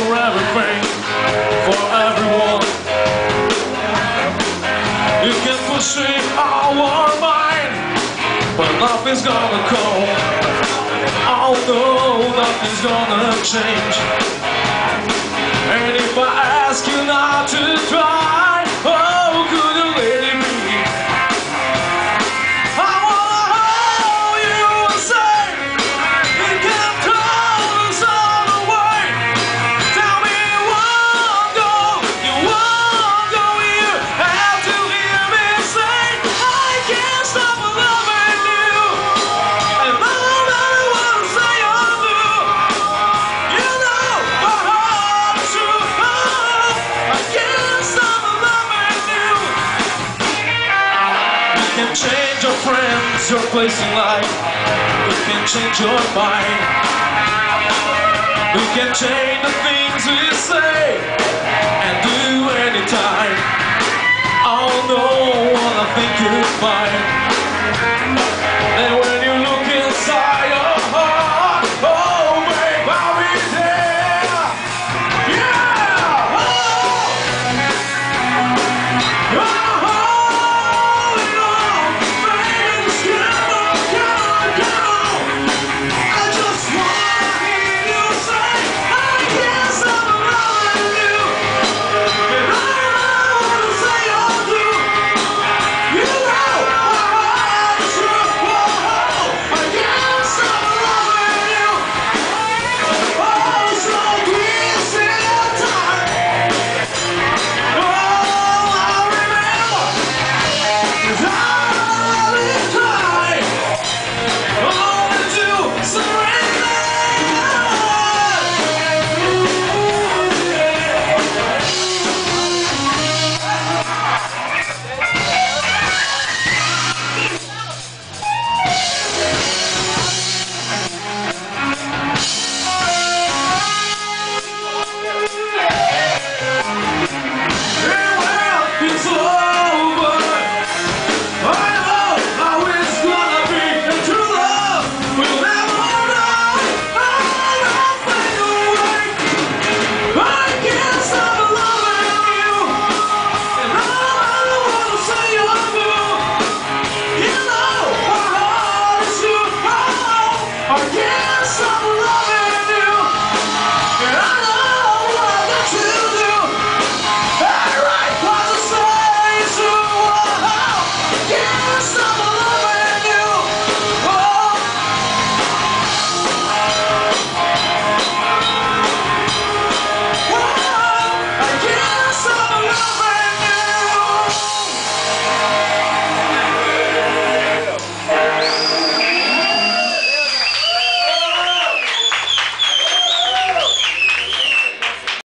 for everything, for everyone. You can pursue our mind, but nothing's gonna come. Oh no, nothing's gonna change. And if I ask you not to try, oh, could you let it be? I wanna hold you and say you can't turn us all away. Tell me you won't go, you have to hear me say I can't stop loving you. And no matter what I say or do, you know my heart's true. I can't stop loving you. You can change your friends, your place in life. You can change your mind. You can change the things we say and do anytime. Oh no, what I think you'll find. And when